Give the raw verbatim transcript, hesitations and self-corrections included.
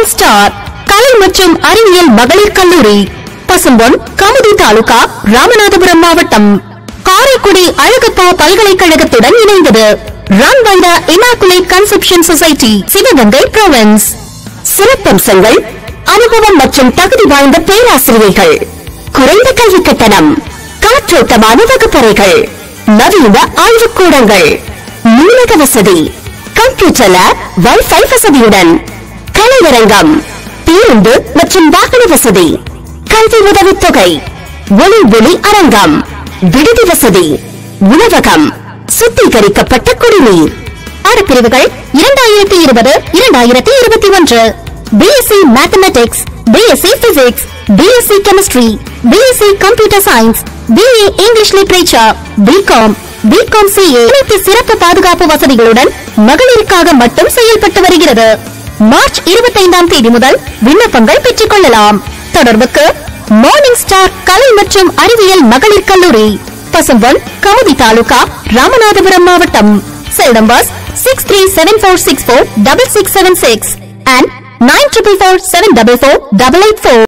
Morning star கலை மற்றும் அறிவியல் மகளிர் கல்லூரி, பசும்பொன், கமுதி தாலுகா, ராமநாதபுரம் மாவட்டம். காரைக்குடி அழகப்பா பல்கலைக்கழகத்துடன் இணைந்தது. Run by the Immaculate Conception society, Sivaganga province. சிறப்பம்சங்கள்: அனுபவம் மற்றும் தகுதி வாய்ந்த பேராசிரியர்கள், குறைந்த கல்வி கட்டணம், காற்றோட்டமான வகுப்பறைகள், நவீன ஆய்வுக்கூடங்கள், நூலக வசதி, கம்ப்யூட்டர் லேப், வைஃபை வசதியுடன், கலையரங்கம், பேருந்து மற்றும் வாகன வசதி, கல்வி உதவித்தொகை, ஒளி ஒளி அரங்கம், விடுதி வசதி, உணவகம், சுத்திகரிக்கப்பட்ட குடிநீர். பாடப்பிரிவுகள் இரண்டாயிரத்தி இருபது இரண்டாயிரத்தி இருபத்தி ஒன்று. BSc mathematics, BSc physics, BSc chemistry, BSc computer science, BA English literature, BCom, BCom CA அனைத்து சிறப்பு பாதுகாப்பு வசதிகளுடன் மகளிருக்காக மட்டும் செயல்பட்டு வருகிறது. மார்ச் இருபத்தி ஐந்தாம் தேதி முதல் விண்ணப்பங்கள் பெற்றுக் கொள்ளலாம். தொடர்புக்கு மார்னிங் ஸ்டார் கலை மற்றும் அறிவியல் மகளிர் கல்லூரி, பசும்பொன், கமுதி தாலுகா, ராமநாதபுரம் மாவட்டம். Cell numbers six three seven four six four double six seven six and nine four four seven four four double eight four.